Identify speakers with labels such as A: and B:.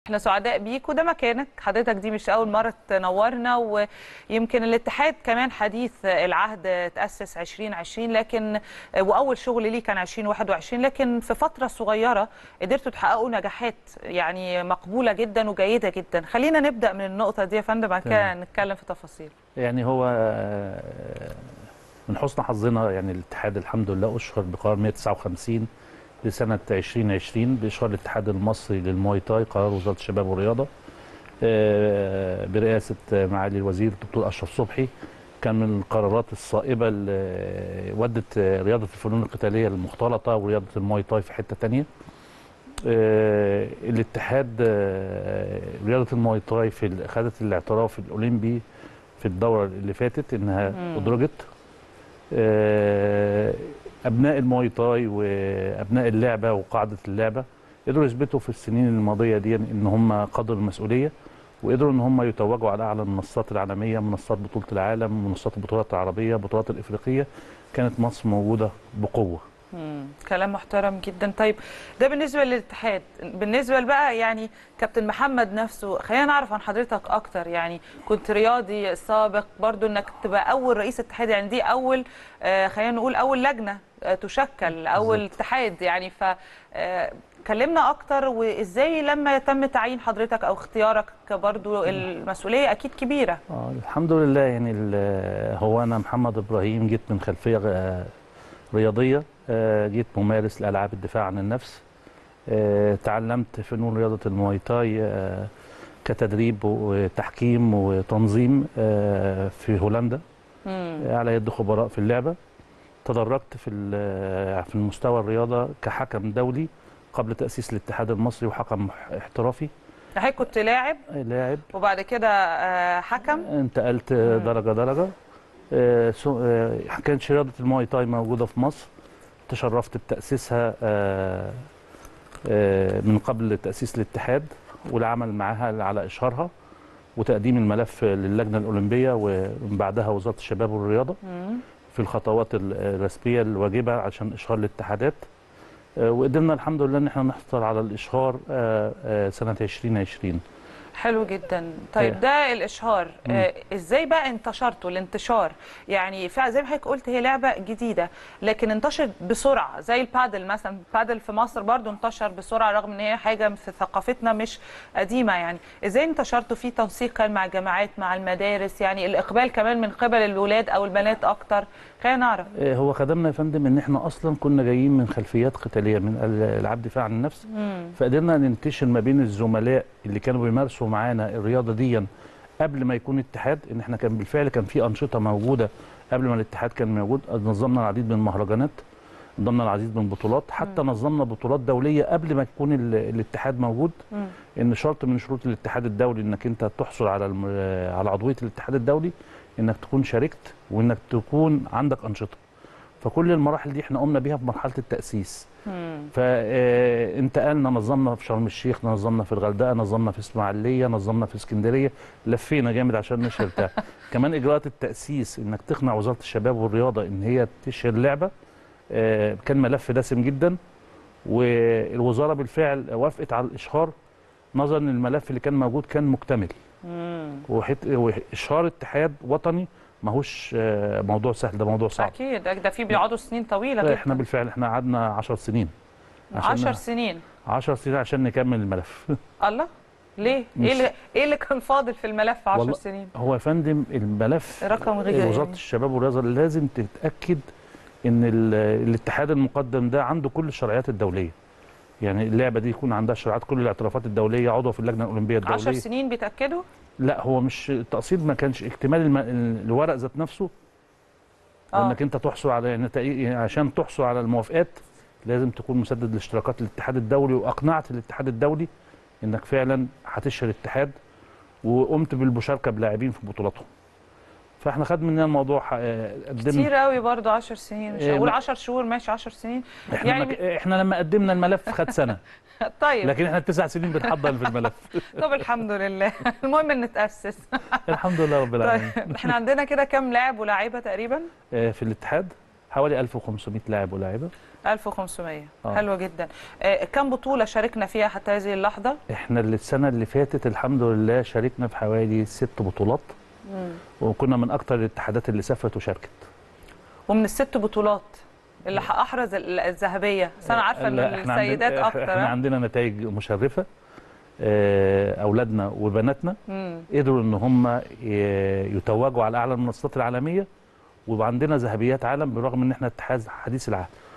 A: احنا سعداء بيك وده مكانك. حضرتك دي مش اول مره تنورنا، ويمكن الاتحاد كمان حديث العهد تاسس 2020 لكن واول شغل ليه كان 2021، لكن في فتره صغيره قدرتوا تحققوا نجاحات يعني مقبوله جدا وجيده جدا. خلينا نبدا من النقطه دي يا فندم، بعد كده نتكلم في تفاصيل.
B: يعني هو من حسن حظنا يعني الاتحاد الحمد لله اشهر بقرار 159 لسنة 2020 بإشهار الاتحاد المصري للمواي تاي، قرار وزارة الشباب والرياضة برئاسة معالي الوزير الدكتور أشرف صبحي. كان من القرارات الصائبة اللي ودت رياضة الفنون القتالية المختلطة ورياضة المواي تاي في حتة تانية. الاتحاد رياضة المواي تاي خدت الاعتراف الأولمبي في الدورة اللي فاتت إنها أدرجت. أبناء المواي تاي وأبناء اللعبة وقاعدة اللعبة قدروا يثبتوا في السنين الماضية دي إن هم قدروا المسؤولية، وقدروا إن هم يتوجوا على أعلى المنصات العالمية، منصات بطولة العالم، منصات البطولات العربية، البطولات الإفريقية. كانت مصر موجودة بقوة.
A: كلام محترم جدا. طيب ده بالنسبه للاتحاد. بالنسبه بقى يعني كابتن محمد نفسه، خلينا نعرف عن حضرتك اكتر. يعني كنت رياضي سابق برضو، انك تبقى اول رئيس اتحاد، يعني دي اول خلينا نقول اول لجنه تشكل، اول اتحاد يعني. ف كلمنا اكتر، وازاي لما يتم تعيين حضرتك او اختيارك برضو المسؤوليه اكيد كبيره.
B: الحمد لله. يعني هو انا محمد ابراهيم جيت من خلفيه رياضيه، جيت ممارس لالعاب الدفاع عن النفس. تعلمت فنون رياضه المواي تاي كتدريب وتحكيم وتنظيم في هولندا على يد خبراء في اللعبه. تدرجت في المستوى الرياضه كحكم دولي قبل تاسيس الاتحاد المصري وحكم احترافي.
A: حضرتك كنت لاعب وبعد كده حكم،
B: انتقلت درجه درجه. كانت رياضه المواي تاي موجوده في مصر، تشرفت بتاسيسها من قبل تاسيس الاتحاد والعمل معها على اشهارها وتقديم الملف للجنه الاولمبيه، ومن بعدها وزاره الشباب والرياضه في الخطوات الرسميه الواجبه عشان اشهار الاتحادات. وقدرنا الحمد لله ان احنا نحصل على الاشهار سنه 2020.
A: حلو جدا. طيب ده الاشهار ازاي بقى انتشرتوا؟ الانتشار يعني زي ما حضرتك قلت هي لعبه جديده لكن انتشرت بسرعه، زي البادل مثلا. البادل في مصر برضو انتشر بسرعه رغم ان هي حاجه في ثقافتنا مش قديمه. يعني ازاي انتشرتوا في تنسيق كان مع الجامعات مع المدارس؟ يعني الاقبال كمان من قبل الولاد او البنات اكتر؟ خلينا نعرف.
B: هو خدمنا يا فندم ان احنا اصلا كنا جايين من خلفيات قتاليه من العاب دفاع عن النفس، فقدرنا ننتشر ما بين الزملاء اللي كانوا بيمارسوا معانا الرياضه دي قبل ما يكون اتحاد. ان احنا كان بالفعل كان في انشطه موجوده قبل ما الاتحاد كان موجود. نظمنا العديد من المهرجانات، نظمنا العديد من البطولات، حتى نظمنا بطولات دوليه قبل ما يكون الاتحاد موجود. ان شرط من شروط الاتحاد الدولي انك انت تحصل على عضويه الاتحاد الدولي انك تكون شاركت وانك تكون عندك انشطه. فكل المراحل دي احنا قمنا بيها في مرحله التاسيس. فانتقلنا، نظمنا في شرم الشيخ، نظمنا في الغردقه، نظمنا في اسماعيليه، نظمنا في اسكندريه، لفينا جامد عشان نشهر ده. كمان اجراءات التاسيس انك تقنع وزاره الشباب والرياضه ان هي تشهر لعبه كان ملف دسم جدا، والوزاره بالفعل وافقت على الاشهار نظرا ان الملف اللي كان موجود كان مكتمل. واشهار اتحاد وطني ماهوش موضوع سهل، ده موضوع صعب.
A: اكيد ده فيه بيقعدوا سنين طويله جدا.
B: احنا بالفعل احنا قعدنا 10 سنين.
A: 10 سنين
B: 10 سنين عشان نكمل الملف.
A: الله، ليه؟ ايه اللي كان فاضل في الملف 10 سنين؟
B: هو يا فندم الملف
A: رقم غير
B: وزاره الشباب والرياضه لازم تتاكد ان الاتحاد المقدم ده عنده كل الشرعيات الدوليه. يعني اللعبه دي يكون عندها شرعيات كل الاعترافات الدوليه، عضو في اللجنه الاولمبيه الدوليه.
A: 10 سنين بيتاكدوا؟
B: لا، هو مش التقسيط، ما كانش اكتمال الورق ذات نفسه. وانك انت تحصل على يعني عشان تحصل على الموافقات لازم تكون مسدد لاشتراكات الاتحاد الدولي، واقنعت الاتحاد الدولي انك فعلا هتشهر اتحاد، وقمت بالمشاركه بلاعبين في بطولاتهم. فاحنا خد مننا الموضوع قدمنا
A: كتير قوي برضه 10 سنين. مش هقول 10 شهور، ماشي 10 سنين.
B: احنا لما قدمنا الملف خد سنه.
A: طيب
B: لكن احنا 9 سنين بنحضر في الملف.
A: طب الحمد لله. المهم ان نتاسس.
B: الحمد لله رب العالمين.
A: طيب احنا عندنا كده كام لاعب ولاعيبه تقريبا؟
B: في الاتحاد حوالي 1500 لاعب ولاعيبه.
A: 1500. حلوه جدا. كم بطوله شاركنا فيها حتى هذه اللحظه؟
B: احنا السنه اللي فاتت الحمد لله شاركنا في حوالي 6 بطولات. وكنا من اكتر الاتحادات اللي سافرت وشاركت.
A: ومن ال6 بطولات اللي احرز الذهبيه، بس انا عارفه ان السيدات اكتر.
B: احنا عندنا نتائج مشرفه. اولادنا وبناتنا قدروا ان هم يتوجوا على اعلى المنصات العالميه، وعندنا ذهبيات عالم بالرغم ان احنا اتحاد حديث العهد.